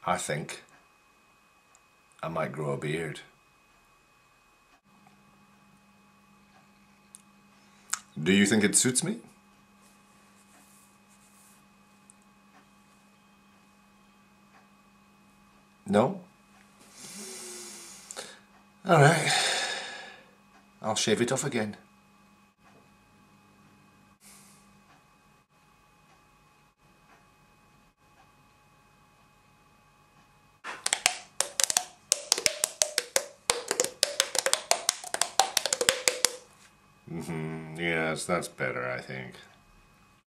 I think I might grow a beard. Do you think it suits me? No? Alright. I'll shave it off again. Yes, that's better, I think.